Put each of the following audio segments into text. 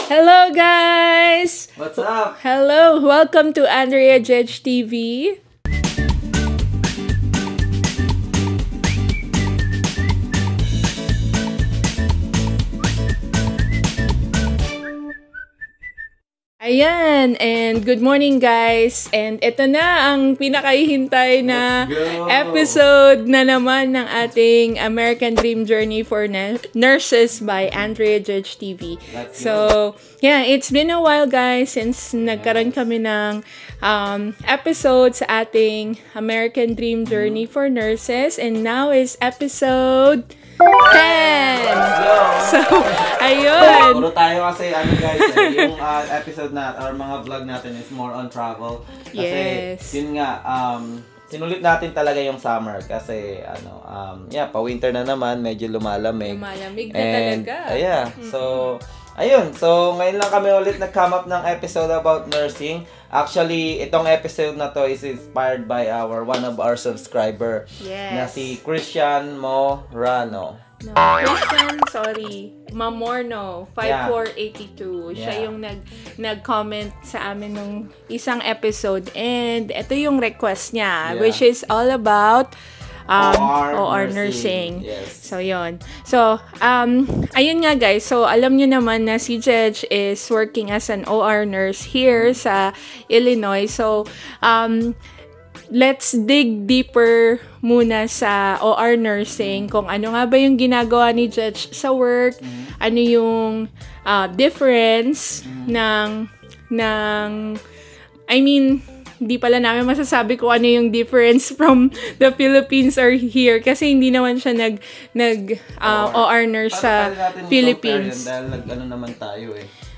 Hello guys! What's up? Hello! Welcome to Andrea Judge TV. Ayan, and good morning guys. And ito na ang pinakahihintay na episode na naman ng ating American Dream Journey for Nurses by Andrea Judge TV. So, yeah, it's been a while guys since nagkaroon kami ng episode sa ating American Dream Journey for Nurses. And now is episode 10! So, ayun. Puro tayo kasi, guys, yung episode na, or mga vlog natin is more on travel. Kasi, yun nga, sinulit natin talaga yung summer kasi, pa-winter na naman, medyo lumalamig. Lumalamig na talaga. Ayun, so ngayon lang kami ulit nag-come up ng episode about nursing. Actually, itong episode na to is inspired by one of our subscriber na si Christian Morano. Mamorno 5482. Siya yung nag-comment sa amin nung isang episode and ito yung request niya which is all about OR nursing. Yes. So, yun. So, ayun nga guys. So, alam nyo naman na si Judge is working as an OR nurse here sa Illinois. So, let's dig deeper muna sa OR nursing. Kung ano nga ba yung ginagawa ni Judge sa work. Ano yung difference hindi pala namin masasabi kung ano yung difference from the Philippines or here kasi hindi naman siya OR nurse sa Philippines. Dahil naman tayo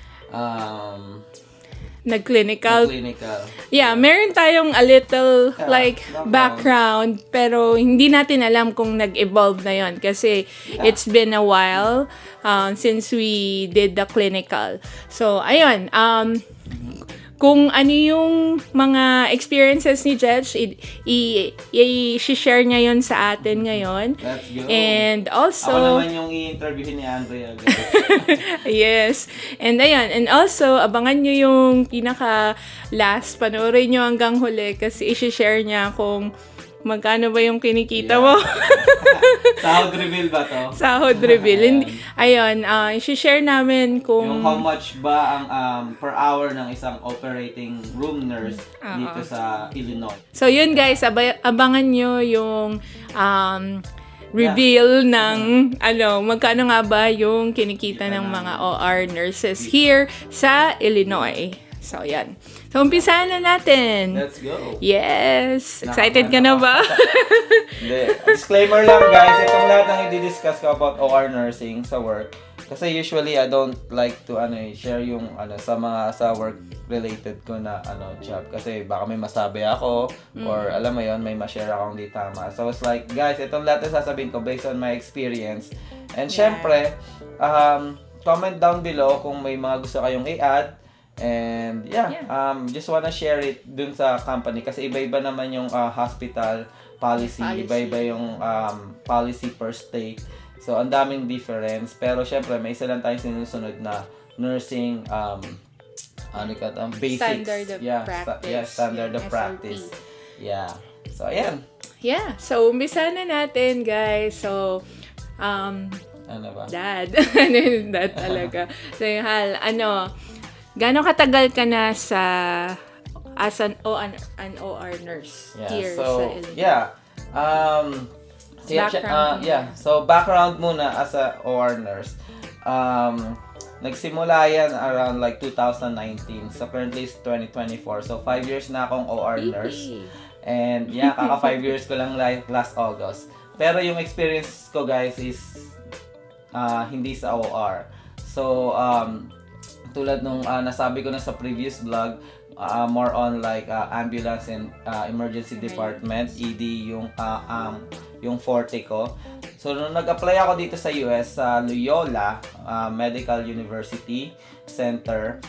nag-clinical. Yeah, meron meron tayong a little background pero hindi natin alam kung nag-evolve na yon kasi it's been a while since we did the clinical. So, ayun. Kung ano yung mga experiences ni Judge, i-share niya yun sa atin ngayon. Let's go. And also... Ako naman yung i-interviewin ni Andrea. Yes. And ayun. And also, abangan nyo yung pinaka-last. Panoorin nyo hanggang huli kasi i-share niya kung magkano ba yung kinikita mo. Sahod reveal ba to? Sahod reveal. Ayun, i-share namin kung... Yung how much ba ang per hour ng isang operating room nurse dito sa Illinois. So yun guys, abangan nyo yung reveal ng magkano nga ba yung kinikita ng mga OR nurses here sa Illinois. So, yan. So, umpisahan na natin. Let's go. Yes. Excited ka na ba? Hindi. Disclaimer lang, guys. Itong lahat ng i-discuss ko about OR nursing sa work. Kasi usually, I don't like to share yung sa work-related ko na job. Kasi baka may masabi ako or alam mo yon may ma-share akong di tama. So, it's like, guys, itong lahat na sasabihin ko based on my experience. And syempre, comment down below kung may mga gusto kayong i-add. And just wanna share it dun sa company kasi iba-iba naman yung hospital policy. Iba-iba yung policy per state. So, ang daming difference. Pero, syempre, may isa lang tayong sinusunod na nursing basics. Standard of practice. Standard of practice. Yeah. So, ayan. Yeah. So, umpisa na natin, guys. So, ano ba? Dad. Dad talaga. So, yung gano'ng katagal ka na as an OR nurse here sa Illinois? So background muna as a OR nurse. Nagsimula yan around 2019. So currently is 2024. So 5 years na akong OR nurse. And kaka 5 years ko lang last August. Pero yung experience ko guys is hindi sa OR. So tulad nung nasabi ko na sa previous vlog, more on ambulance and emergency department, ED yung forte ko. So nung nag-apply ako dito sa US sa Loyola Medical University Center,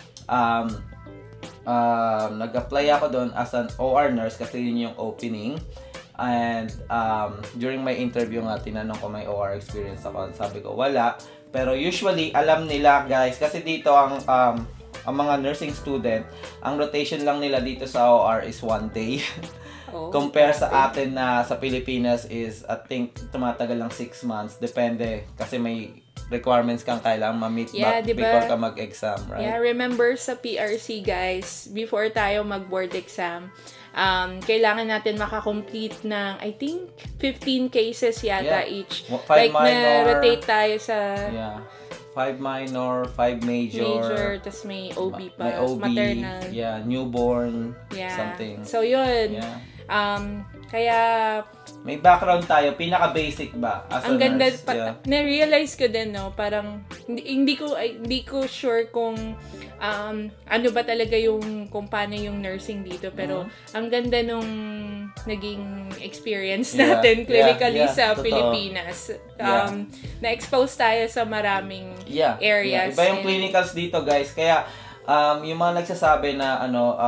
nag-apply ako doon as an OR nurse kasi yun yung opening. And during my interview nga, tinanong ko may OR experience ako. Sabi ko, wala. Pero usually, alam nila guys, kasi dito ang mga nursing student, ang rotation lang nila dito sa OR is 1 day. Compare sa atin na sa Pilipinas is, I think, tumatagal lang 6 months. Depende, kasi may requirements kang kailangan ma-meet before ka mag-exam, right? Yeah, remember sa PRC guys, before tayo mag-board exam, kailangan natin makakomplete ng, I think, 15 cases yata each. 5 like, minor, na-rotate tayo sa... 5 minor, 5 major. Tas may OB pa. May OB, maternal. Newborn, something. So, yun. Kaya... May background tayo, pinaka-basic ba as ang a ganda, nurse? na-realize ko din, no, parang hindi ko sure kung ano ba talaga kung paano yung nursing dito, pero ang ganda nung naging experience natin clinically sa totoo. Pilipinas. Na-expose tayo sa maraming areas. Iba yung clinicals dito, guys. Kaya yung mga nagsasabi na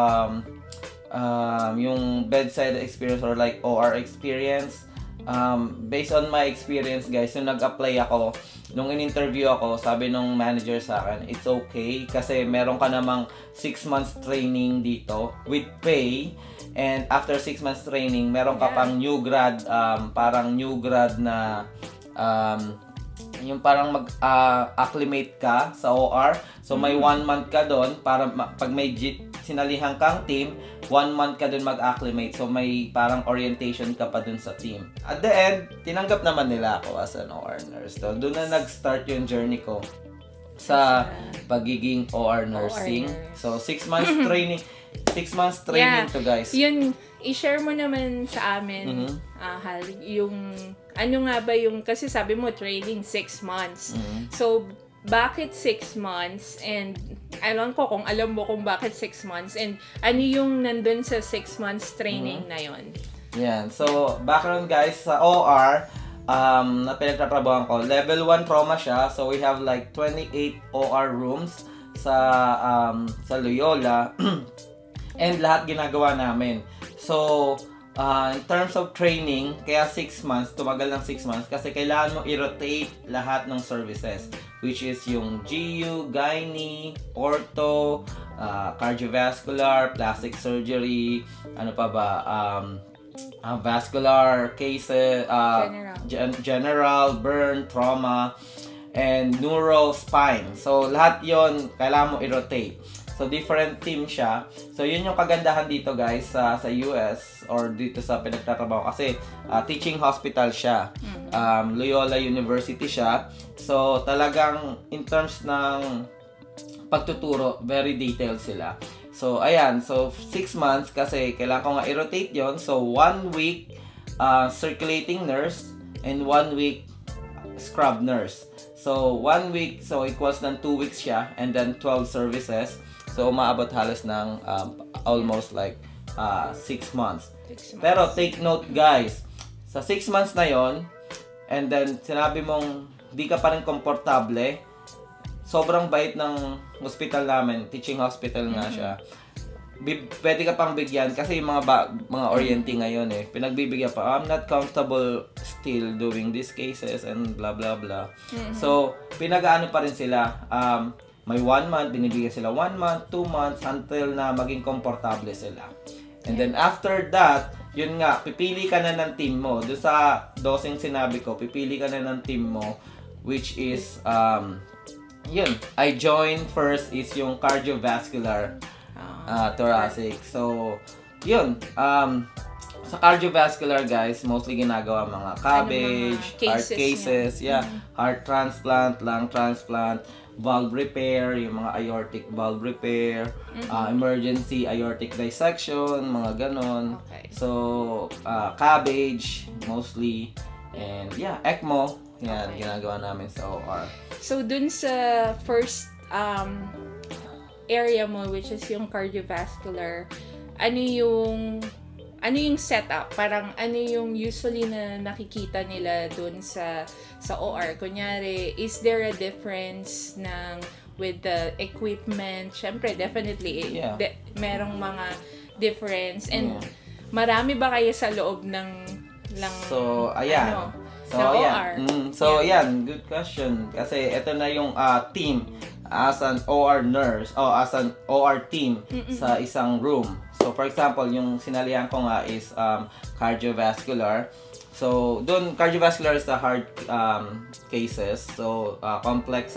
yung bedside experience or like OR experience, based on my experience guys, nung nag-apply ako, nung in-interview ako, sabi nung manager sa akin, it's okay kasi meron ka namang 6 months training dito with pay, and after 6 months training, meron ka pang new grad, parang new grad na yung parang mag-acclimate ka sa OR. So may 1 month ka doon para pag may sinalihan kang team, 1 month ka dun mag-acclimate. So, may parang orientation ka pa dun sa team. At the end, tinanggap naman nila ako as an OR nurse. So, dun na nag-start yung journey ko sa pagiging OR nursing. So, 6 months training. 6 months training to guys. Yun, i-share mo naman sa amin, Hal, yung, ano nga ba yung, kasi sabi mo, training 6 months. So, bakit 6 months? And alam ko kung alam mo kung bakit 6 months and ano yung nandun sa 6 months training na yon. Yan. So, background guys, sa OR, na pinagtatrabahan ko, level 1 trauma siya. So, we have like 28 OR rooms sa Loyola. And lahat ginagawa namin. So, in terms of training, kaya 6 months, tumagal ng 6 months kasi kailangan mo i-rotate lahat ng services, which is yung GU, gynae, ortho, cardiovascular, plastic surgery, ano pa ba, vascular cases, general, burn, trauma, and neuro, spine. So, lahat yon kailangan mo i-rotate. So, different team siya. So, yun yung kagandahan dito, guys, sa US or dito sa pinagtatrabaho. Kasi, teaching hospital siya. Loyola University siya. So, talagang in terms ng pagtuturo, very detailed sila. So, ayan. So, 6 months kasi kailangan ko nga i-rotate yon. So, 1 week circulating nurse and 1 week scrub nurse. So, 1 week, so equals ng 2 weeks siya and then 12 services. So, umaabot halos ng almost like 6 months. Pero, take note guys, sa 6 months na yon, and then, sinabi mong di ka pa rin komportable, sobrang bait ng hospital namin, teaching hospital nga siya. Pwede ka pang bigyan, kasi yung mga orienting ngayon pinagbibigyan pa, I'm not comfortable still doing these cases and blah blah blah. So, pinag-aano pa rin sila, may 1 month, binibigyan sila 1 month, 2 months, until na maging komportable sila. And then after that, yun nga, pipili ka na ng team mo. Doon sa dosing sinabi ko, pipili ka na ng team mo, which is, yun, I joined first is yung cardiovascular thoracic. So, yun, sa cardiovascular guys, mostly ginagawa mga cabbage, heart cases, heart transplant, lung transplant, valve repair, yung mga aortic valve repair, emergency aortic dissection, mga ganon. So, cabbage, mostly, and ECMO, yan, ginagawa namin sa OR. So, dun sa first area mo, which is yung cardiovascular, ano yung setup? Parang ano yung usually na nakikita nila dun sa OR? Kunyari, is there a difference with the equipment? Syempre, definitely, merong mga difference. And marami ba kayo sa loob ng So, ayan. So, na yan. OR. Yan. Good question. Kasi ito na yung team as an OR nurse o as an OR team sa isang room. So, for example, yung sinalihan ko nga is cardiovascular. So, doon, cardiovascular is the hard cases. So, complex,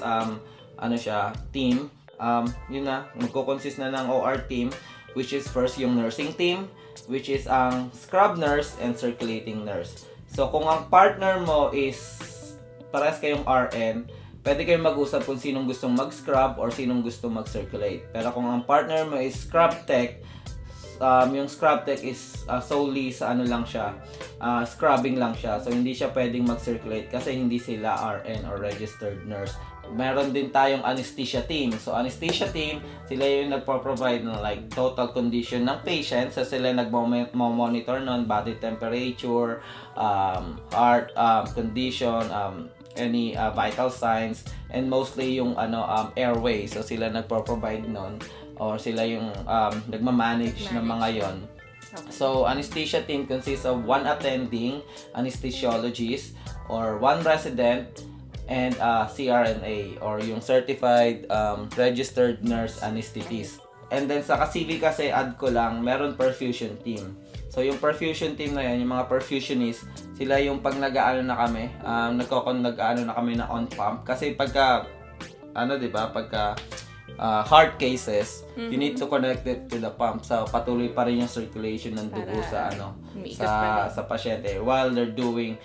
team. Yun na, magkoconsist na ng OR team, which is first yung nursing team, which is ang scrub nurse and circulating nurse. So, kung ang partner mo is parehas kayong RN, pwede kayong mag-usap kung sinong gustong mag-scrub or sinong gustong mag-circulate. Pero kung ang partner mo is scrub tech, yung scrub tech is solely sa lang siya, scrubbing lang siya. So, hindi siya pwedeng mag-circulate kasi hindi sila RN or registered nurse. Meron din tayong anesthesia team. So, anesthesia team, sila yung nagpo-provide ng like total condition ng patient. So, sila nagmo-monitor nun, body temperature, heart condition, any vital signs, and mostly yung airway. So, sila nagpo-provide nun, or sila yung nagmamanage ng mga yon. Okay. So, anesthesia team consists of one attending anesthesiologist or one resident and CRNA or yung certified registered nurse anesthetist. And then sa CV kasi add ko lang, meron perfusion team. So, yung perfusion team na yan, yung mga perfusionist, sila yung pag nag-aano na kami, nag-aano na kami na on pump. Kasi pagka, diba, pagka heart cases, you need to connect it to the pump. So, patuloy pa rin yung circulation ng dugo sa sa pasyente while they're doing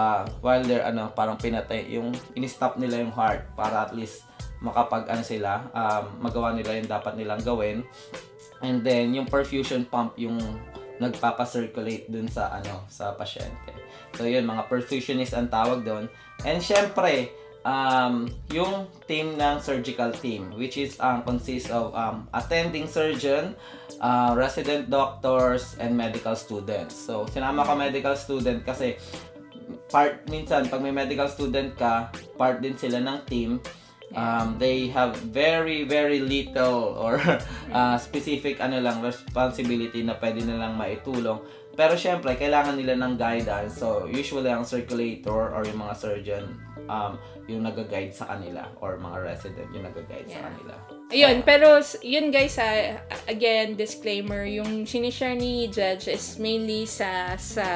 parang pinatay yung in-stop nila yung heart para at least makapag sila magawa nila yung dapat nilang gawin. And then yung perfusion pump yung nagpapa-circulate dun sa sa pasyente. So yun, mga perfusionist ang tawag doon. And syempre yung team ng surgical team, which is consists of attending surgeon, resident doctors, and medical students. So, sinama ko medical student kasi minsan, pag may medical student ka, part din sila ng team. They have very, very little or specific responsibility na pwede nilang maitulong. Pero syempre, kailangan nila ng guidance. So, usually ang circulator or yung mga surgeon, yung nag-guide sa kanila or mga resident yung nag-guide sa kanila. Ayun, pero yun guys, again, disclaimer, yung sinishare ni Judge is mainly sa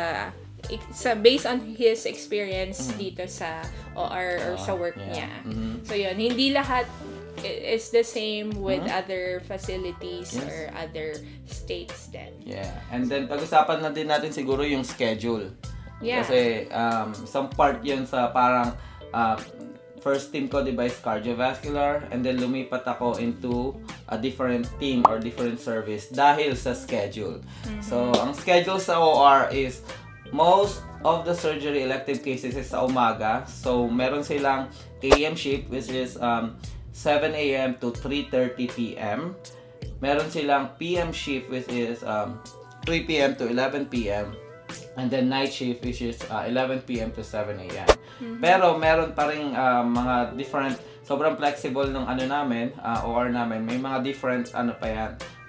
based on his experience dito sa OR or sa work niya. So yun, hindi lahat is the same with other facilities or other states then. Yeah. And then pag-usapan na din natin siguro yung schedule. Yeah. Kasi some part yun sa parang first team ko, diba, is cardiovascular, and then lumipat ako into a different team or different service dahil sa schedule. So, ang schedule sa OR is most of the surgery elective cases is sa umaga. So, meron silang AM shift, which is 7 a.m. to 3:30 p.m. Meron silang PM shift, which is 3 p.m. to 11 p.m. And then night shift, which is 11 p.m. to 7 a.m. Pero meron pa ring mga different, sobrang flexible ng namin, OR namin. May mga different pa yan,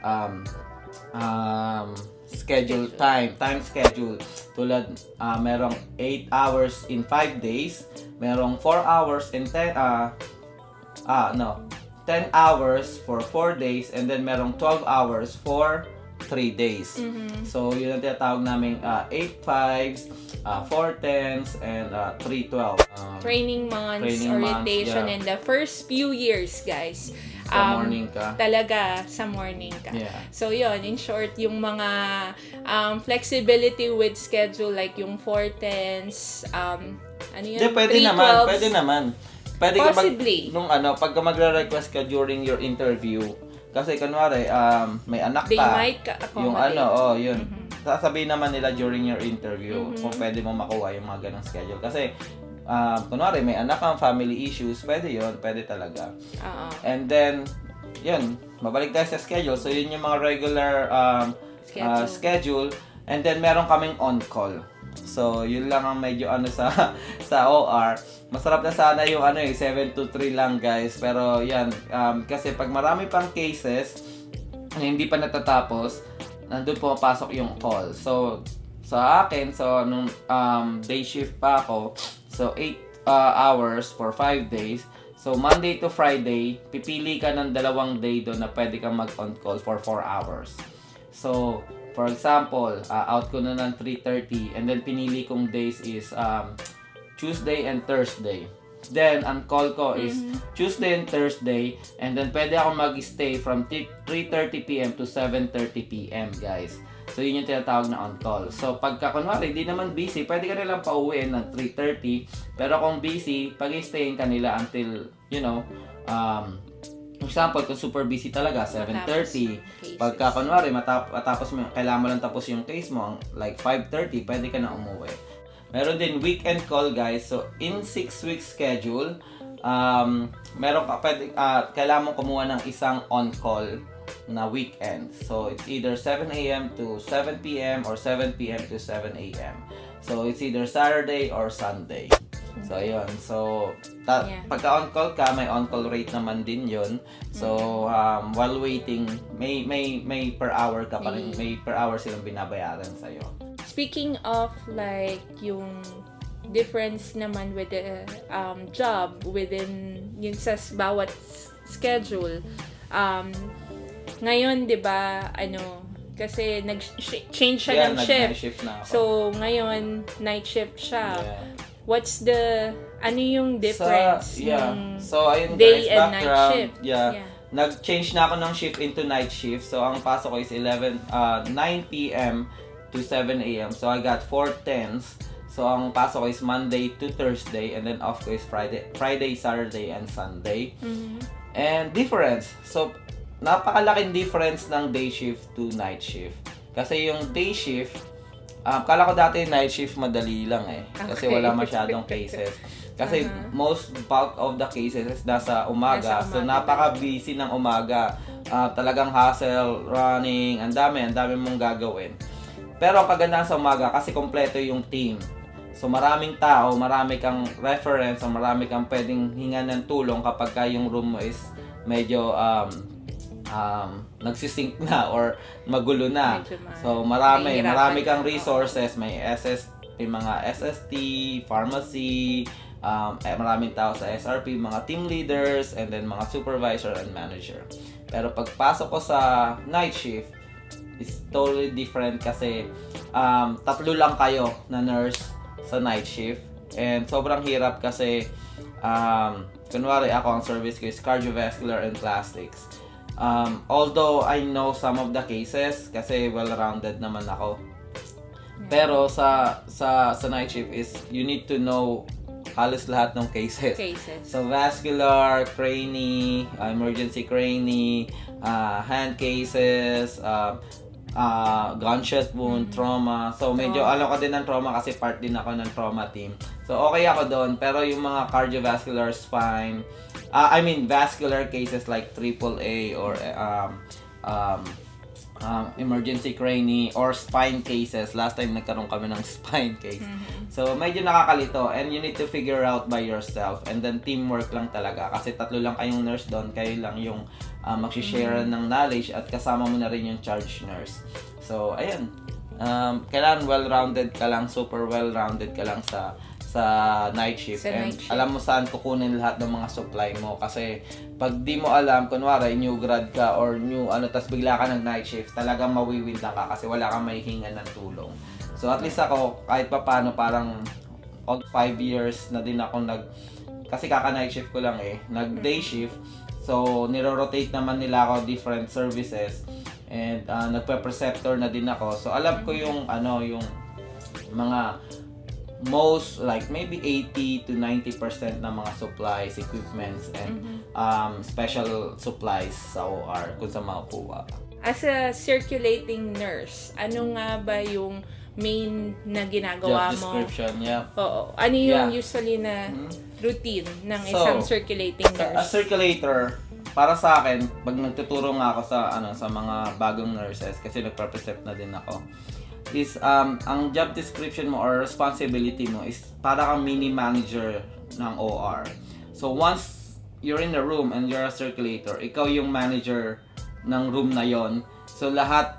schedule time schedule. Tulad merong 8 hours in 5 days, merong 4 hours in 10 hours for 4 days, and then merong 12 hours for 3 days. So, yun ang tinatawag namin 8 5s, 4 10s, and 3 12. Training months, orientation, in the first few years, guys. Sa morning ka. Talaga, sa morning ka. Yeah. So, yun, in short, yung mga flexibility with schedule, like yung 4 10s, pwede 3 naman, 12s. pwede naman. Pwede Possibly. Pagka magre-request ka during your interview, kasi kunwari, may anak ka. They might accommodate. Yung yun. Sasabihin naman nila during your interview kung pwede mo makuha yung mga ganong schedule. Kasi, kunwari, may anak kang, family issues, pwede yun, pwede talaga. And then, yun, mabalik tayo sa schedule. So, yun yung mga regular schedule. And then, meron kaming on-call. So, yun lang ang medyo sa OR. Masarap na sana yung 7 to 3 lang, guys. Pero yan, kasi pag marami pang cases na hindi pa natatapos, nandun pumapasok yung call. So, sa akin, so nung day shift pa ako, so 8 hours for 5 days. So Monday to Friday, pipili ka ng 2 day doon na pwede kang mag-on call for 4 hours. So for example, out ko na ng 3:30 and then pinili kong days is Tuesday and Thursday. Then, ang call ko is Tuesday and Thursday. And then, pwede ako mag-stay from 3:30 p.m. to 7:30 p.m. guys. So, yun yung tinatawag na on-call. So, pagka kunwari, di naman busy, pwede ka nilang pauwiin ng 3:30. Pero kung busy, pag-stayin ka nila until, you know, for example, kung super busy talaga, 7:30. Pagka kunwari, matapos mo, kailangan mo lang tapos yung case mo, like 5:30, pwede ka na umuwi. Meron din weekend call guys. So in 6 weeks schedule, meron ka kailangan mong kumuha ng isang on-call na weekend. So it's either 7 a.m. to 7 p.m. or 7 p.m. to 7 a.m. So it's either Saturday or Sunday. So ayun. So pagka on-call ka, may on-call rate naman din 'yon. So while waiting, may per hour ka pa rin, may per hour silang binabayaran sa iyo. Speaking of like yung difference naman with the job within yung sa bawat schedule, ngayon 'di ba kasi nag-change siya ng shift. So ngayon night shift siya. What's the yung difference ng day and night shift? Nag-change na ako ng shift into night shift. So ang pasok ko is 9 p.m. to 7 a.m. So I got 4 10s. So ang pasok ko is Monday to Thursday and then off ko is Friday, Saturday and Sunday. And difference. So napakalaking difference ng day shift to night shift. Kasi yung day shift, kala ko dati night shift madali lang kasi wala masyadong cases. Kasi most bulk of the cases is nasa umaga. So napaka-busy ng umaga. Talagang hustle, running, ang dami mong gagawin. Pero ang kagandahan sa umaga kasi kompleto yung team. So maraming tao, marami kang reference, o marami kang pwedeng hingan ng tulong kapag yung room mo is medyo nagsisync na or magulo na. So marami kang resources, may mga SST, pharmacy, maraming tao sa SRP, mga team leaders, and then mga supervisor and manager. Pero pagpasok ko sa night shift, it's totally different kasi 3 lang kayo na nurse sa night shift and sobrang hirap kasi kunwari ako ang service ko is cardiovascular and plastics. Although I know some of the cases kasi well-rounded naman ako. Pero sa night shift is you need to know halos lahat ng cases. So vascular, crane, emergency crane, hand cases, gunshot wound, trauma. So medyo alam ko din ng trauma kasi part din ako ng trauma team. So okay ako doon, pero yung mga cardiovascular, spine, vascular cases like AAA or emergency crane or spine cases. Last time nagkaroon kami ng spine case. So medyo nakakalito and you need to figure out by yourself and then teamwork lang talaga kasi 3 lang kayong nurse doon, kayo lang yung mag-share ng knowledge at kasama mo na rin yung charge nurse. So ayan, kailangan well-rounded ka lang, super well-rounded ka lang sa night shift and alam mo saan kukunin lahat ng mga supply mo kasi pag di mo alam, kunwari new grad ka or new tas bigla ka ng night shift, talagang mawiwinda ka kasi wala kang mahihingan ng tulong. So at least ako kahit papaano parang 5 years na din ako kasi kaka night shift ko lang nag day shift. So niro-rotate naman nila ako different services and nagpe-preceptor na din ako. So alam ko yung yung mga most like maybe 80 to 90% ng mga supplies, equipments and special supplies sa OR kung sa makukuha. As a circulating nurse, ano nga ba yung main na ginagawa mo? Job description, Oo. Ano yung usually na routine ng isang circulating nurse? A circulator, para sa akin, pag nagtuturo nga ako sa mga bagong nurses kasi nagpa-precept na din ako, is ang job description mo or responsibility mo is para kang mini manager ng OR. So once you're in the room and you're a circulator, ikaw yung manager ng room na yon. So lahat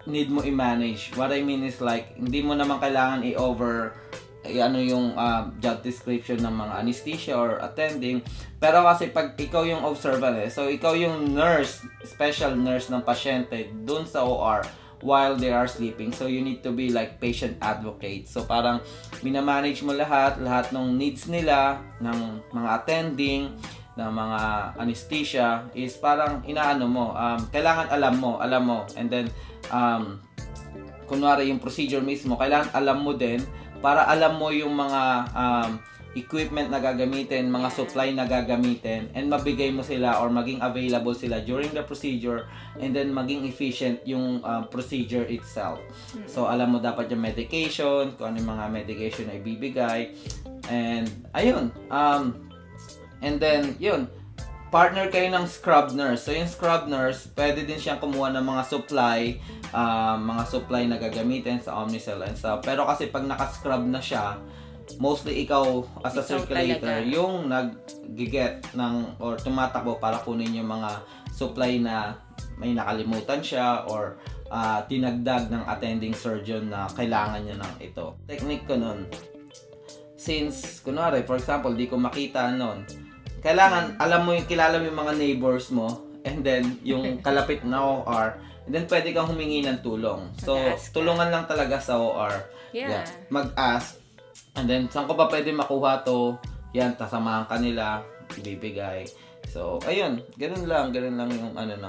need mo i-manage. What I mean is like, hindi mo naman kailangan ano yung job description ng mga anesthesia or attending. Pero kasi pag ikaw yung observant so ikaw yung nurse, special nurse ng pasyente dun sa OR while they are sleeping. So you need to be like patient advocate. So parang minamanage mo lahat ng needs nila, ng mga attending, ng mga anesthesia is parang inaano mo. Kailangan alam mo. And then kunwari yung procedure mismo, kailangan alam mo din para alam mo yung mga equipment na gagamitin, mga supply na gagamitin, and mabigay mo sila or maging available sila during the procedure, and then maging efficient yung procedure itself. So, alam mo dapat yung medication, kung ano yung mga medication na ibibigay, and ayun. And then, yun, partner kayo ng scrub nurse. So, yung scrub nurse, pwede din siyang kumuha ng mga supply na gagamitin sa Omnicell and stuff. Pero kasi pag naka-scrub na siya, mostly ikaw as a circulator, yung nag-get ng, or tumatakbo para kunin yung mga supply na may nakalimutan siya or tinagdag ng attending surgeon na kailangan niya ng ito. Technique ko nun, since, kunwari, for example, di ko makita nun, kailangan, kilala mo yung mga neighbors mo, and then, yung kalapit na OR, and then, pwede kang humingi ng tulong. So, tulungan lang talaga sa OR. Yeah. Mag-ask. And then, saan ko pa pwede makuha to? Yan, tasamahan ka nila, ibibigay. So, ayun. Ganun lang yung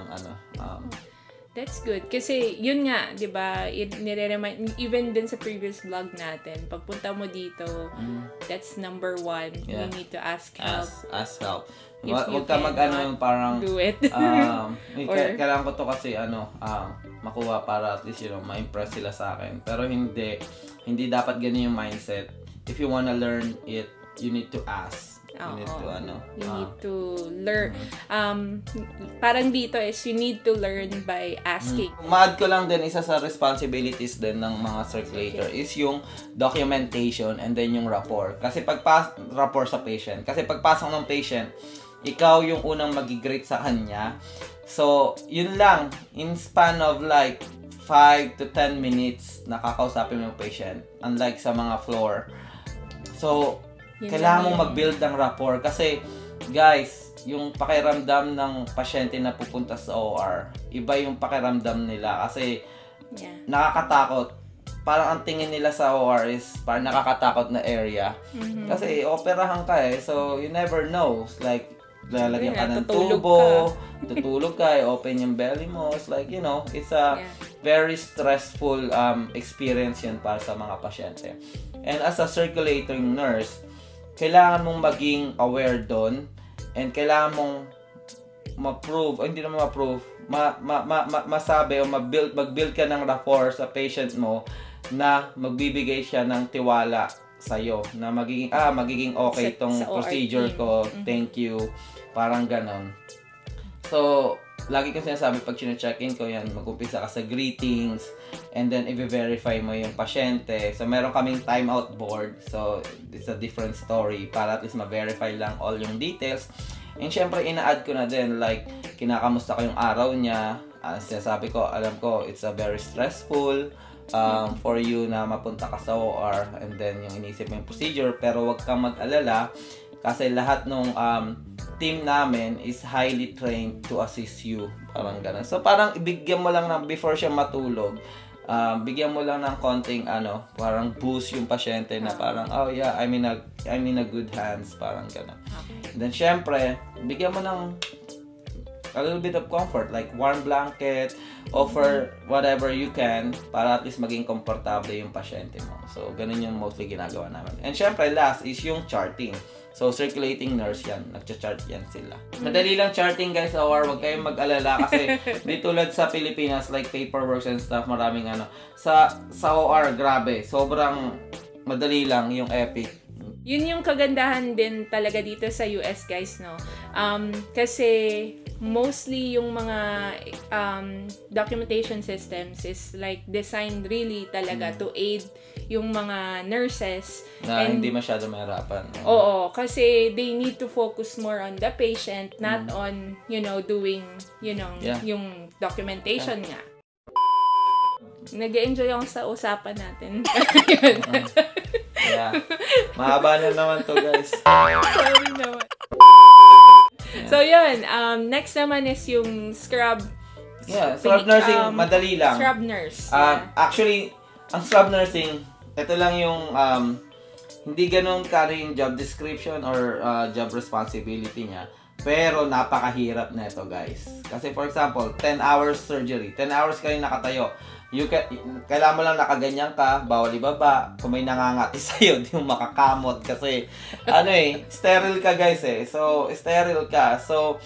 That's good. Kasi, yun nga, di ba, nire-remind, even din sa previous vlog natin, pagpunta mo dito, that's number one. Yeah. You need to ask help. Ask help. Huwag ka parang do it. Kailangan ko to kasi makuha para at least ma-impress sila sa akin. Pero hindi dapat ganun yung mindset. If you wanna learn it, you need to ask. You need to learn. Parang dito is you need to learn by asking. Ma-add ko lang din, isa sa responsibilities din ng mga circulator is yung documentation and then yung rapport. Kasi rapport sa patient. Kasi pagpasok ng patient, ikaw yung unang magi-greet sa kanya. So, yun lang. In span of like 5 to 10 minutes, nakakausapin mo yung patient. Unlike sa mga floor. So, kailangan mong mag-build ng rapport. Kasi, guys, yung pakiramdam ng pasyente na pupunta sa OR, iba yung pakiramdam nila. Kasi, nakakatakot. Parang ang tingin nila sa OR is parang nakakatakot na area. Kasi, operahan ka so you never know. Like, lalagyan ka ng tubo, tutulog ka, open yung belly mo. It's like, it's a very stressful experience yun para sa mga pasyente. And as a circulating nurse, kailangan mong maging aware doon and kailangan mong masabi o mag-build ka ng rapport sa patient mo na magbibigay siya ng tiwala sa'yo na magiging okay itong procedure ko, thank you, parang ganon. So, lagi ko sinasabi pag sino-check-in ko yan, mag-umpisa ka sa greetings, and then i-verify mo yung pasyente. So, meron kaming timeout board. So, it's a different story para at least ma-verify lang all yung details. And syempre, ina-add ko na din, like, kinakamusta ko yung araw niya. Sinasabi ko, alam ko, it's a very stressful for you na mapunta ka sa OR, and then yung inisip mo yung procedure. Pero wag kang mag-alala kasi lahat ng team namin is highly trained to assist you. Parang ganun. So, parang ibigyan mo lang before siya matulog, bigyan mo lang ng konting parang boost yung pasyente na parang, oh yeah, I'm in a good hands. Parang ganun. And then, syempre, bigyan mo ng a little bit of comfort, like warm blanket, offer whatever you can para at least maging komportable yung pasyente mo. So, ganun yung mostly ginagawa namin. And syempre, last is yung charting. So, circulating nurse yan. Nagcha-chart yan sila. Madali lang charting, guys, or wag kayong mag-alala kasi di tulad sa Pilipinas, like paperwork and stuff, maraming Sa OR, grabe. Sobrang madali lang yung Epic. Yun yung kagandahan din talaga dito sa US, guys, no? Kasi mostly yung mga documentation systems is like designed really talaga to aid yung mga nurses na hindi masyado mahirapan. Oo, kasi they need to focus more on the patient, not on doing yung documentation nga. Nag-enjoy ako sa usapan natin. Yeah. Mahaba na naman to, guys. Sorry naman. So, yun. Next naman is yung scrub. Yeah, scrub nursing, madali lang. Scrub nurse. Actually, ang scrub nursing, ito lang yung hindi ganun yung job description or job responsibility niya. Pero napakahirap na ito, guys. Kasi for example, 10 hours surgery. 10 hours kayo nakatayo. Kailangan mo lang nakaganyan ka, bawal ibaba. Kung may nangangati sa'yo, di mo makakamot. Kasi, sterile ka, guys So, sterile ka. So,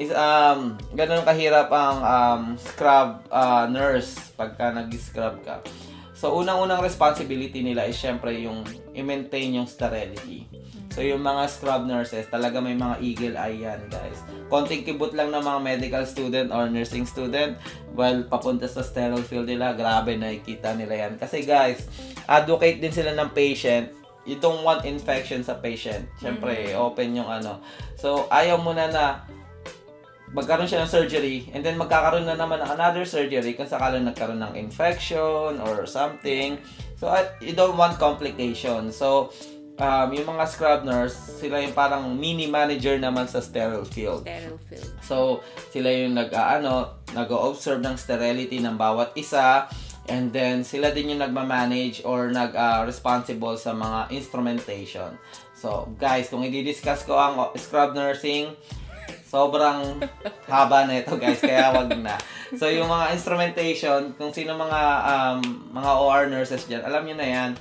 ganun kahirap ang scrub nurse pagka nag-scrub ka. So, unang-unang responsibility nila is syempre yung i-maintain yung sterility. So, yung mga scrub nurses, talaga may mga eagle eye yan, guys. Konting kibot lang ng mga medical student or nursing student, while papunta sa sterile field nila, grabe, nakikita nila yan. Kasi, guys, advocate din sila ng patient. You don't want infection sa patient. Syempre, open yung So, ayaw mo na magkaroon siya ng surgery and then magkakaroon na naman ng another surgery kung sakalang nagkaroon ng infection or something. So, you don't want complication. So, yung mga scrub nurse, sila yung parang mini manager naman sa sterile field. So, sila yung nag-observe ng sterility ng bawat isa, and then sila din yung nagma-manage or responsible sa mga instrumentation. So, guys, kung i-discuss ko ang scrub nursing, sobrang haba na ito, guys, kaya wag na. So, yung mga instrumentation, kung sino mga OR nurses dyan, alam nyo na yan,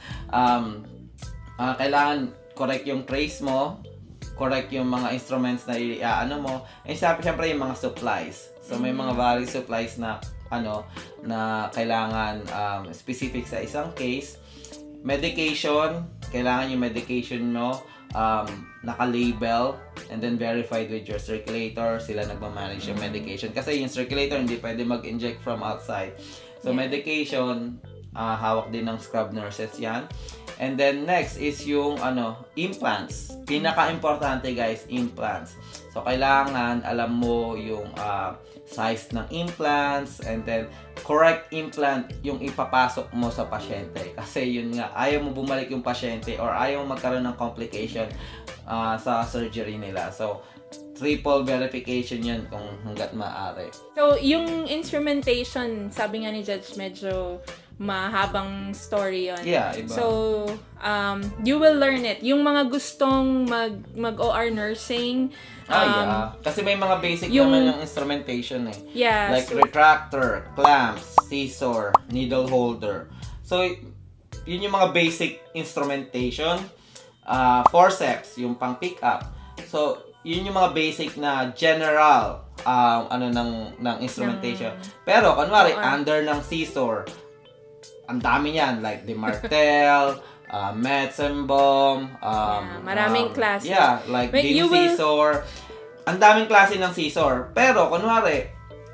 kailangan correct yung trace mo, correct yung mga instruments na mo, and syempre yung mga supplies. So, may mga various supplies na na kailangan specific sa isang case. Medication, kailangan yung medication mo naka-label and then verified with your circulator. Sila nagmamanage yung medication. Kasi yung circulator, hindi pwede mag-inject from outside. So, medication, hawak din ng scrub nurses yan. And then, next is yung implants. Pinaka-importante, guys, implants. So, kailangan alam mo yung size ng implants and then correct implant yung ipapasok mo sa pasyente. Kasi yun nga, ayaw mo bumalik yung pasyente or ayaw mo magkaroon ng complication sa surgery nila. So, triple verification yun kung hanggat maaari. So, yung instrumentation, sabi nga ni Judge, medyo mahabang story yun. Yeah, iba. So, you will learn it. Yung mga gustong mag-OR nursing, kasi may mga basic naman yung instrumentation Yeah. Like retractor, clamps, scissor, needle holder. So, yun yung mga basic instrumentation. Forceps, yung pang pick up. So, yun yung mga basic na general ng instrumentation. Pero, kunwari, under ng scissor, ang dami niyan, like the martel, Metzenbaum, maraming klase. Yeah, like Dean scissor. Ang daming klase ng scissor. Pero, kunwari,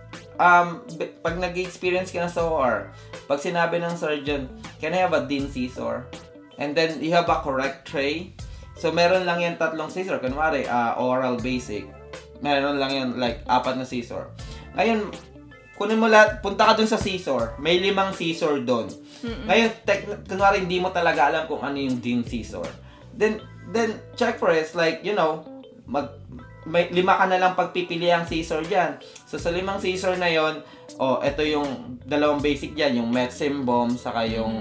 pag nag-experience ka na sa OR, pag sinabi ng surgeon, can I have a Dean scissor? And then, you have a correct tray. So, meron lang yan 3 scissor. Kunwari, oral basic. Meron lang yan, like, 4 na scissor. Ngayon, kunin mo lahat, punta ka dun sa scissor. May 5 scissor dun. Ngayon, kunwari, hindi mo talaga alam kung ano yung Dean scissor. Then check for it. Like, may 5 ka na lang pagpipili ang scissor dyan. So, sa 5 scissor na yon, ito yung 2 basic dyan. Yung Metzenbaum, saka yung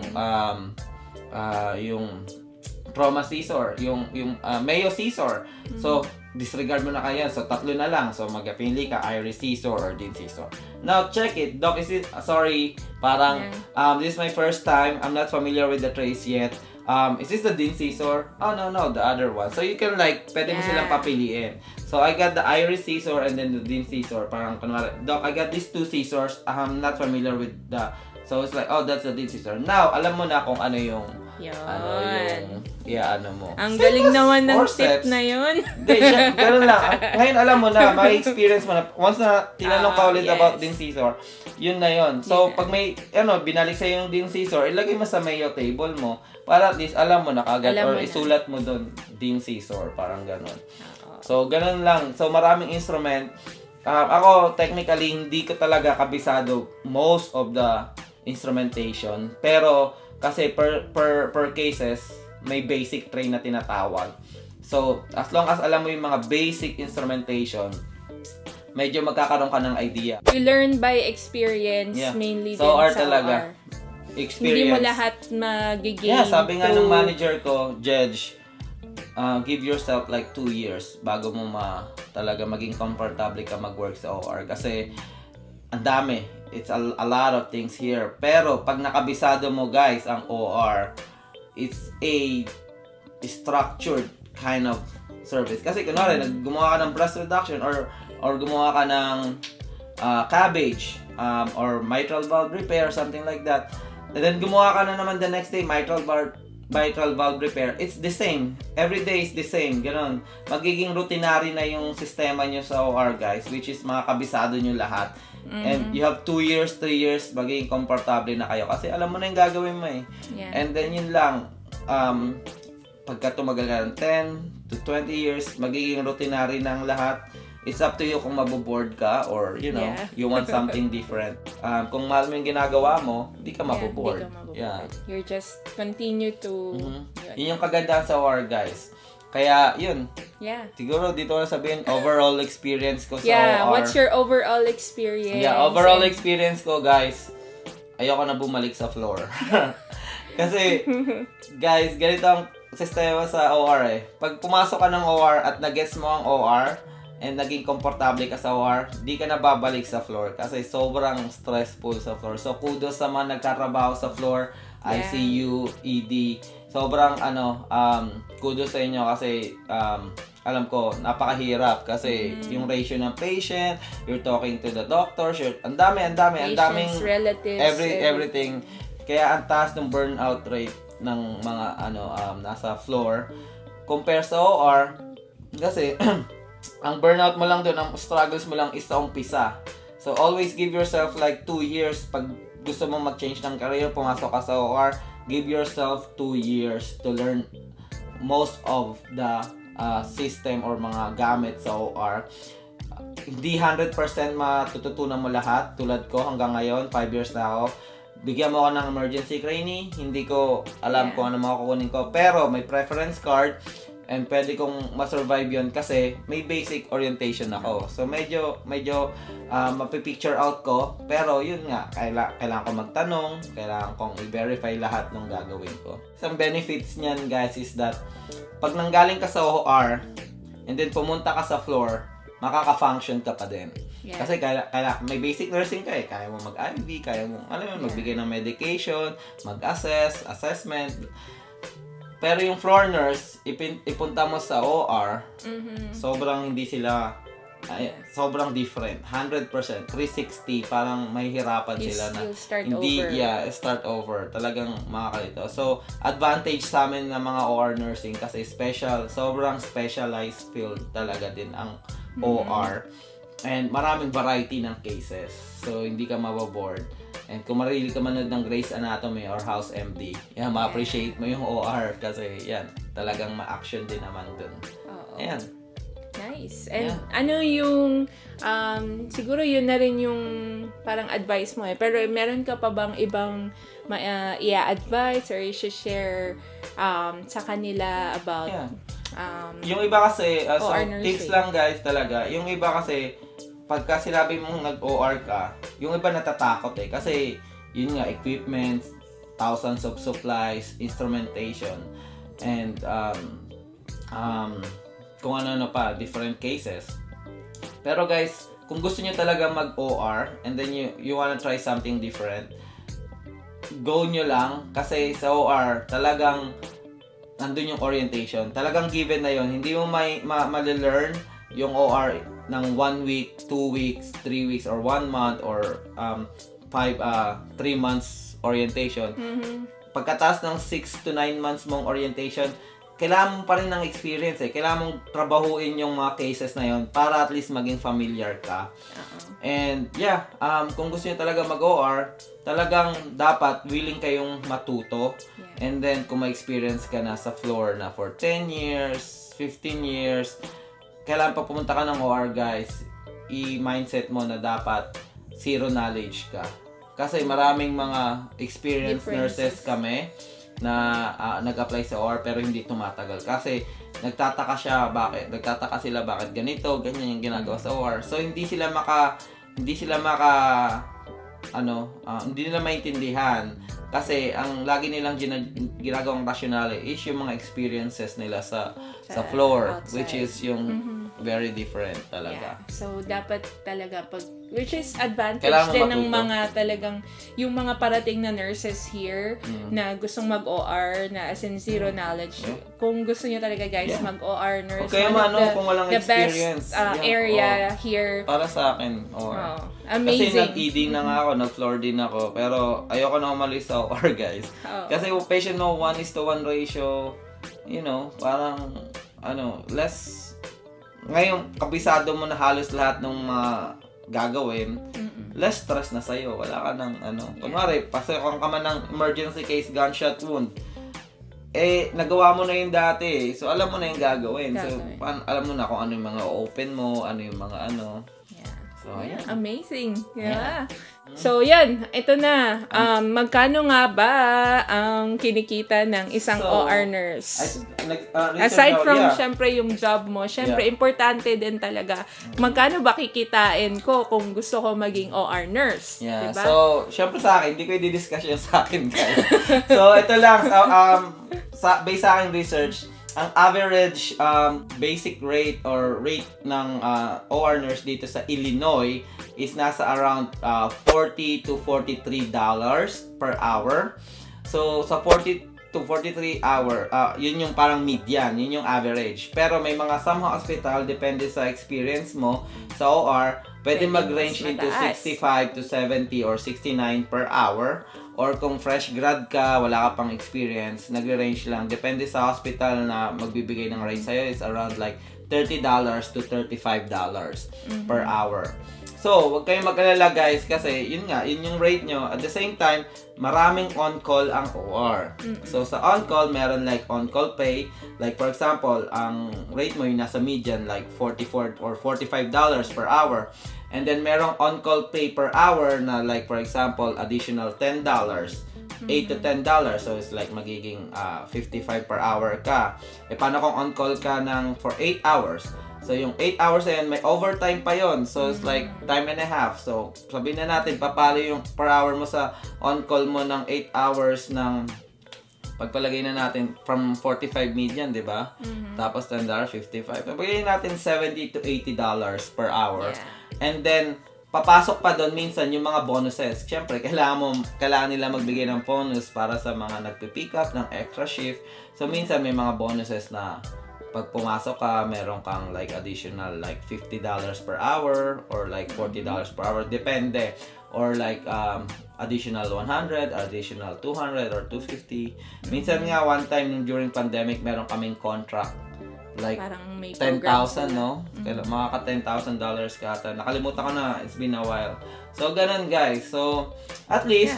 trauma scissor, yung Mayo scissor. So, disregard mo na kaya. So, 3 na lang. So, magpili ka, Iris scissor or Dean scissor. Now, check it. Doc, is it, sorry, parang, this is my first time. I'm not familiar with the trace yet. Is this the Dean scissor? Oh, no, the other one. So, you can pwede mo silang papiliin. So, I got the Iris scissor and then the Dean scissor. Parang, kunwari, Doc, I got these 2 scissors. I'm not familiar with the, so, it's like, oh, that's the Dean scissor. Now, alam mo na kung ano yung, mo. Ang galing naman ng tip na yun. Hindi, ganun lang. Ngayon, alam mo na, may experience mo na, once na tinanong ka ulit about Dean scissor, yun na yun. So, pag may, binalik sa'yo yung Dean scissor, ilagay mo sa Mayo table mo, para at least, alam mo na kagad, or isulat mo doon, Dean scissor, parang ganun. So, ganun lang. So, maraming instrument. Ako, technically, hindi ko talaga kabisado most of the instrumentation. Pero kasi per cases, may basic tray na tinatawag. So, as long as alam mo yung mga basic instrumentation, medyo magkakaroon ka ng idea. You learn by experience, mainly so, din sa talaga. OR. Experience. Hindi mo lahat magiging sabi nga ng manager ko, Judge, give yourself like 2 years bago mo talaga maging comfortable ka mag-work sa OR. Kasi, ang dami. It's a lot of things here. Pero, pag nakabisado mo guys, ang OR, it's a structured kind of service. Kasi, kunwari, gumawa ka ng breast reduction or gumawa ka ng cabbage or mitral valve repair, something like that. And then gumawa ka na naman the next day, mitral valve repair. It's the same. Every day is the same. Ganon. Magiging routinary na yung sistema nyo sa OR, guys, which is mga kabisado nyo lahat. And you have 2 years, 3 years, magiging comfortable na kayo. Kasi alam mo na yung gagawin mo eh. And then yun lang, pagka tumagal ka ng 10 to 20 years, magiging routinary na ang lahat. It's up to you kung maboboard ka or, you know, you want something different. Kung mahal mo yung ginagawa mo, hindi ka maboboard. You're just continue to... Yun yung kagandahan sa OR, guys. Kaya, yun. Siguro dito na sabihin, overall experience ko sa OR. What's your overall experience? Overall experience ko, guys, ayoko na bumalik sa floor. Kasi, guys, ganito ang sistema sa OR eh. Pag pumasok ka ng OR at nag-gets mo ang OR, and naging komportable ka sa OR, di ka na babalik sa floor kasi sobrang stressful sa floor. So, kudos sa mga nagtatrabaho sa floor, ICU, ED. Sobrang, kudos sa inyo kasi, alam ko, napakahirap kasi yung ratio ng patient, you're talking to the doctors, ang daming relatives, everything. Kaya ang taas ng burnout rate ng mga, nasa floor, compare sa OR, kasi, ang burnout mo lang doon, ang struggles mo lang is sa umpisa. So, always give yourself like 2 years. Pag gusto mong mag-change ng career, pumasok ka sa OR, give yourself 2 years to learn most of the system or mga gamit sa OR. Hindi 100% matututunan mo lahat. Tulad ko hanggang ngayon, 5 years na ako. Bigyan mo ako ng emergency trainee. Hindi ko alam kung ano makukunin ko. Pero may preference card. And pwede kong ma-survive yun kasi may basic orientation ako. So, medyo mapipicture out ko. Pero, yun nga, kailangan ko magtanong, kailangan kong i-verify lahat ng gagawin ko. Isang benefits niyan, guys, is that pag nanggaling ka sa OR, and then pumunta ka sa floor, makaka-function ka pa din. Kasi may basic nursing ka eh. Kaya mo mag-IV, kaya mo, magbigay ng medication, assessment. Pero yung floor nurse, ipunta mo sa OR, sobrang hindi sila, sobrang different. 100%, 360, parang mahihirapan sila na. Start over. Talagang makakalito. So, advantage sa amin ng mga OR nursing kasi sobrang specialized field talaga din ang OR. And maraming variety ng cases. So, hindi ka mababoard. And kung marilig ka manood ng Grey's Anatomy or House MD, ma-appreciate mo yung OR kasi talagang ma-action din naman dun. Ayan. Nice. And ano yung, siguro yun na rin yung parang advice mo eh. Pero meron ka pa bang ibang i-advise or i-share sa kanila about yung iba kasi, so tips lang guys talaga, yung iba kasi, pagka sinabi mong nag-OR ka, yung iba natatakot eh. Kasi, yun nga, equipment, thousands of supplies, instrumentation, and kung ano-ano pa, different cases. Pero guys, kung gusto nyo talaga mag-OR, and then you wanna try something different, go nyo lang. Kasi sa OR, talagang nandun yung orientation. Talagang given na yun. Hindi mo ma-learn yung OR ng 1 week, 2 weeks, 3 weeks, or 1 month, or 3 months orientation. Pagkatapos ng 6 to 9 months mong orientation, kailangan mo pa rin ng experience eh. Kailangan mong trabahuin yung mga cases na yun para at least maging familiar ka. And kung gusto nyo talaga mag-OR, talagang dapat willing kayong matuto. And then, kung ma-experience ka na sa floor na for 10 years, 15 years, kailangan pa pumunta ka ng OR, guys, i-mindset mo na dapat zero knowledge ka. Kasi maraming mga experienced nurses Differences. kami na nag-apply sa OR pero hindi tumatagal. Kasi nagtataka sila bakit ganito, ganyan yung ginagawa sa OR. So hindi nila maintindihan. Kasi ang lagi nilang ginagawang rationale is yung mga experiences nila sa floor, outside. which is yung very different talaga. Yeah. So, dapat talaga which is advantage Kailangan din ng matuto. mga talagang, yung mga parating na nurses here na gustong mag-OR, na as in zero knowledge. Kung gusto niyo talaga guys, mag-OR nurse. Okay, kung walang the experience. best area here. Para sa akin, OR. Amazing. Kasi nag-ED na nga ako, nag-floor din ako, pero ayoko na umalis sa OR, guys. Kasi patient mo, 1:1 ratio, parang, less, ngayon, kabisado mo na halos lahat ng mga gagawin, less stress na sa'yo. Wala ka ng, kunwari, pasok ka man ng emergency case, gunshot wound, nagawa mo na yun dati. So, alam mo na yung gagawin. So, alam mo na kung ano yung mga open mo, ano yung mga So, ayan. Amazing. Yeah. So, yan. Ito na. Magkano nga ba ang kinikita ng isang OR nurse? Aside from, syempre, yung job mo, syempre, importante din talaga. Magkano ba kikitain ko kung gusto ko maging OR nurse? Yeah. Diba? So, syempre sa akin, hindi ko i-discuss yun sa akin, guys. So, ito lang. Based sa aking research, ang average basic rate or rate ng OR nurse dito sa Illinois is nasa around $40 to $43 per hour. So, sa 40 to 43 hour, yun yung parang median, yun yung average. Pero may mga some hospital, depende sa experience mo sa OR, pwede mag-range into 65 to 70 or 69 per hour. Or kung fresh grad ka, wala ka pang experience, nagre-range lang. Depende sa hospital na magbibigay ng rate sa'yo is around like $30 to $35 per hour. So, huwag kayong mag-alala guys kasi yun yung rate nyo. At the same time, maraming on-call ang OR. So, sa on-call, meron like on-call pay. Like for example, ang rate mo yung nasa median like $44 or $45 per hour. And then, merong on-call pay per hour na like for example, additional $10. $8 to $10. So, it's like magiging 55 per hour ka. Paano kung on-call ka for 8 hours? So, yung 8 hours na yun, may overtime pa yon. So, it's like time and a half. So, sabihin na natin, papalo yung per hour mo sa on-call mo ng 8 hours ng pagpalagay na natin from 45 median, di ba? Tapos $10, 55. Pagpalagay natin $70 to $80 per hour. Yeah. And then, papasok pa doon minsan yung mga bonuses. Siyempre, kailangan nila magbigay ng bonus para sa mga nagpipick up ng extra shift. So, minsan may mga bonuses na pag pumasok ka, meron kang like additional like $50 per hour or like $40 per hour. Depende. Or like additional 100, additional 200 or 250. Minsan nga, one time during pandemic, meron kaming contract like 10,000, no? Mga $10,000 ka ata. Nakalimutan ko na. It's been a while. So, ganun guys. So, at least,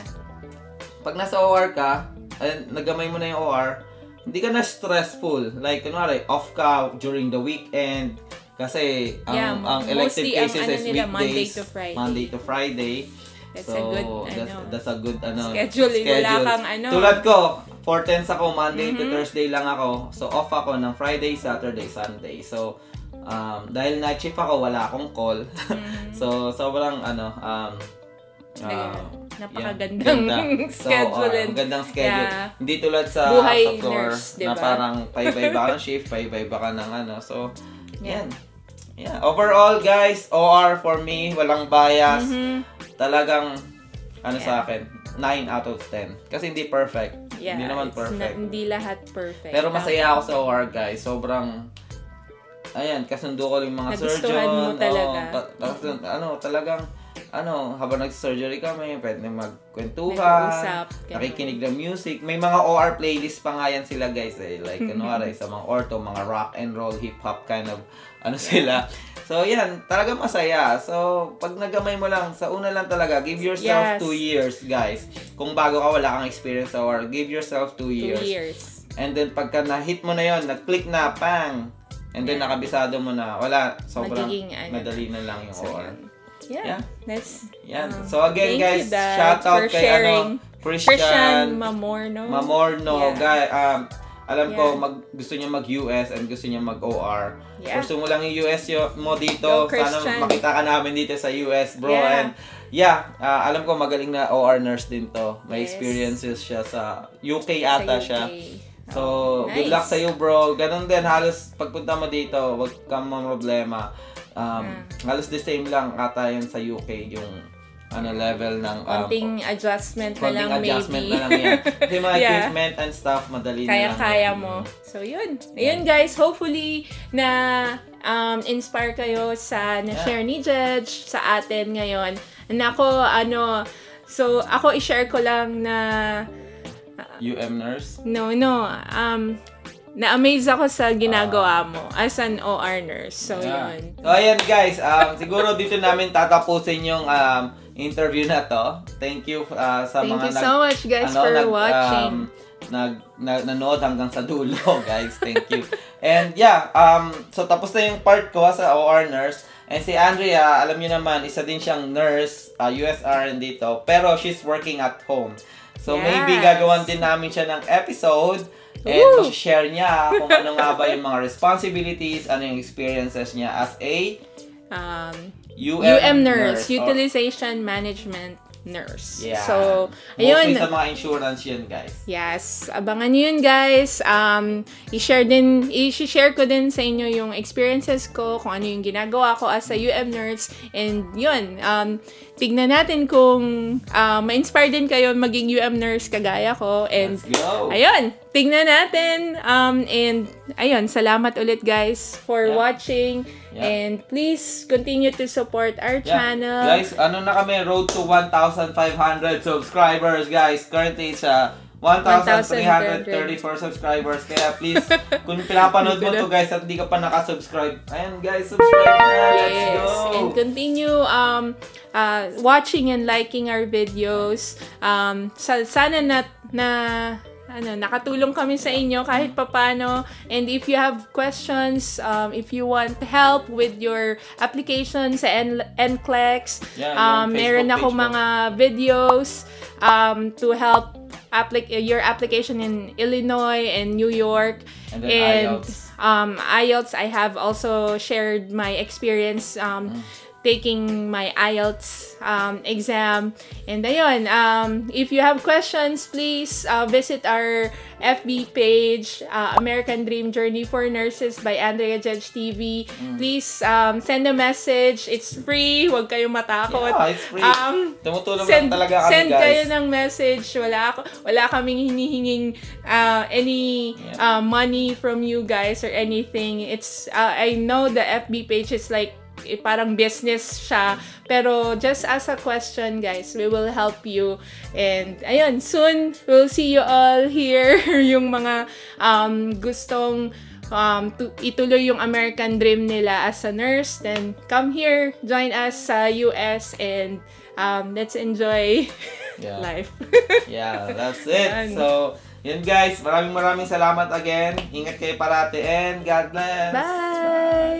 pag nasa OR ka, nagamay mo na yung OR, hindi ka na stressful. Like, kunwari, off ka during the weekend. Kasi, ang elective cases is weekdays. Monday to Friday. That's a good, that's a good, schedule. Wala kang, Tulad ko, 4/10 ako, Monday to Thursday lang ako. So, off ako ng Friday, Saturday, Sunday. So, dahil night shift ako, wala akong call. So, sobrang, napakagandang schedule. Gandang schedule. Yeah. Hindi tulad sa buhay floor nurse, diba? Na parang paiba-iba ka ng shift, paiba-iba ka ng So, yan. Yeah. Overall, guys, OR for me, walang bias. Talagang, sa akin, 9 out of 10. Kasi hindi perfect. Yeah, hindi naman perfect. Hindi lahat perfect. Pero masaya ako sa OR, guys. Sobrang, kasundo ko yung mga surgeon. Nagustuhan mo talaga. Talagang, habang nag-surgery kami, pwede magkwentuhan, nakikinig ng music. May mga OR playlist pa nga yan sila, guys. Like, sa mga ortho, mga rock and roll, hip-hop kind of, sila. So, yan, talaga masaya. So, pag nagamay mo lang, sa una lang talaga, give yourself 2 years, guys. Kung bago ka, wala kang experience sa OR, give yourself 2 years. 2 years. And then, pagka na-hit mo na yon, nag-click na, pang! And then, nakabisado mo na, wala, sobrang madali na lang yung OR. yeah. That's, So again, guys, shout out kay Christian Mamorno. Guys, alam ko gusto niya mag-US and gusto niya mag-OR. Gusto mo lang yung US mo dito. Sana makita ka namin dito sa US, bro. And alam ko magaling na OR nurse din to. May experiences siya sa UK ata siya. So, good luck sa iyo, bro. Ganun din, halos pagpunta mo dito, wag kang problema. Halos the same lang ata yan sa UK, yung level ng konting adjustment na lang maybe. Yan. Kasi mga equipment and stuff, madali na lang. Kaya mo. So, yun. Ayun, guys. Hopefully, na inspire kayo sa na-share ni Judge sa atin ngayon. So, ako i-share ko lang na UM nurse? No. Na-amaze ako sa ginagawa mo as an OR nurse. So, yun. So, ayan guys. Siguro dito namin tatapusin yung interview na to. Thank you sa Thank you so much guys for watching. Nanood hanggang sa dulo, guys. Thank you. And so tapos na yung part ko sa OR nurse. And si Andrea, alam niyo naman, isa din siyang nurse, USRN dito. Pero she's working at home. So maybe gagawan din namin siya ng episode. And share niya kung ano nga ba yung mga responsibilities, ano yung experiences niya as a UM nurse, utilization management nurse. So, ayun. Mostly sa mga insurance yun, guys. Yes. Abangan nyo yun, guys. I-share ko din sa inyo yung experiences ko, kung ano yung ginagawa ko as a UM nurse. And yun, tignan natin kung ma-inspire din kayo maging UM nurse kagaya ko. And, let's go! Ayun, tignan natin. And, ayun, salamat ulit, guys, for watching. And please continue to support our channel. Guys, na kami, road to 1,500 subscribers, guys. Currently, it's 1,334 subscribers. Kaya please, kung pinapanood mo to guys at hindi ka pa nakasubscribe, ayan guys, subscribe na. Let's go! And continue watching and liking our videos. Sana nakatulong kami sa inyo kahit papano. And if you have questions, if you want help with your application sa NCLEX, meron ako mga videos to help your application in Illinois and New York. And then IELTS, I have also shared my experience taking my IELTS exam. And ayun, if you have questions, please visit our FB page, American Dream Journey for Nurses by Andrea Judge TV. Please send a message. It's free. Huwag kayong matakot. Yeah, it's free. Tumutulong lang talaga kami, send guys. kayo ng message. Wala kaming hinihinging any money from you guys or anything. It's I know the FB page is like parang business siya, pero just ask a question, guys. We will help you. And ayun, soon we'll see you all here. Yung mga gustong ituloy yung American dream nila as a nurse, then come here, join us sa US, and let's enjoy life. That's it. So yun guys, maraming salamat again. Ingat kayo parati and God bless. Bye!